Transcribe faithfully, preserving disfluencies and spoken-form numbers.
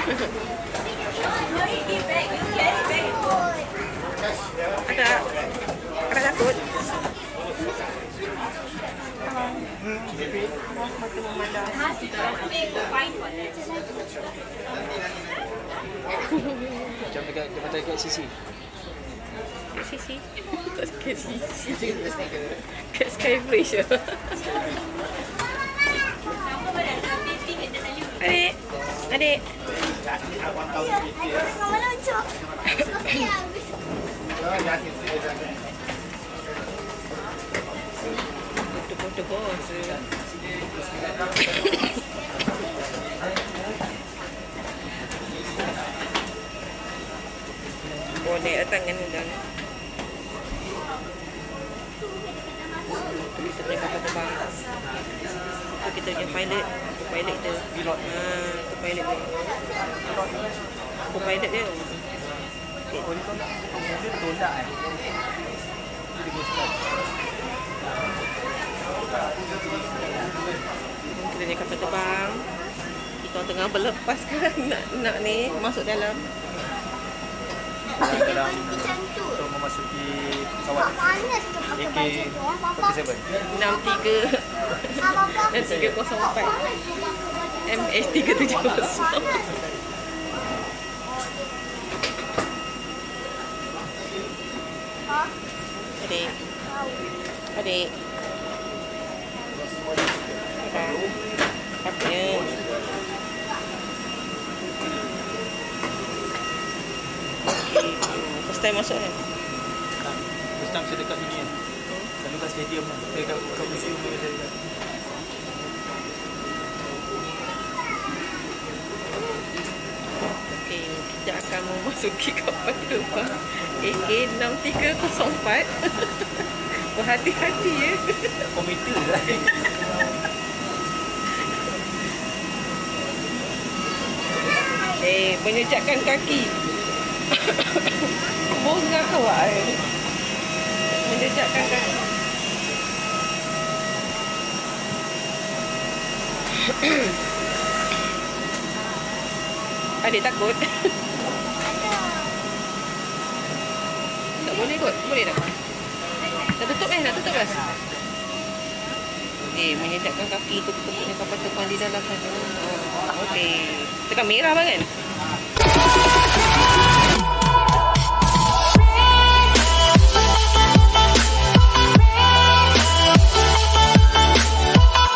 Ada, ada takut. Mata memandang. Macam dekat dekat dekat sisi. Sisi. Tak dekat sisi. Kat Skybridge. Adik, adik. Foto-foto bos. Oh, naik tangan ni dan. Kita punya kapal terbang. Itu kita punya pilot. Itu pilot tu. Pilot. Haa, itu pilot tu. Itu pilot dia. Okay. Oh, ni kau nak mobil tolak eh. Kita punya kapal terbang. Kita tengah berlepaskan nak nak ni masuk dalam. Dalam untuk memasuki pesawat A K empat tujuh. enam tiga dan tiga kosong empat M H tiga tujuh kosong. Adik, adik, apa ya? First time masuk kan? First time saya dekat sini kan. Selalu kat stadium kan. Saya dekat kat museum saya dekat. Okey, kita akan memasuki kapal terbang A K enam tiga kosong empat. Berhati-hati ya. Komuter lah. Eh, menyejakkan kaki. Bunga awak eh. Menjejakkan kaki. Adik takut? Tak boleh kot? Boleh tak? Nak tutup eh? Nak tutup kan? Eh, menyejakkan kaki tu kita punya kapal terbang di dalam sana. Okey. Tekan merah bang kan?